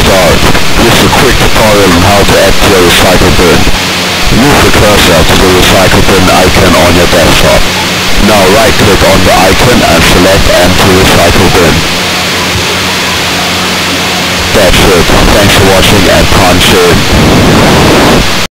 start. Here's a quick tutorial on how to add to your recycle bin. Move the cursor to the recycle bin icon on your desktop. Now right click on the icon and select Add to recycle bin. That's it. Thanks for watching and punch in.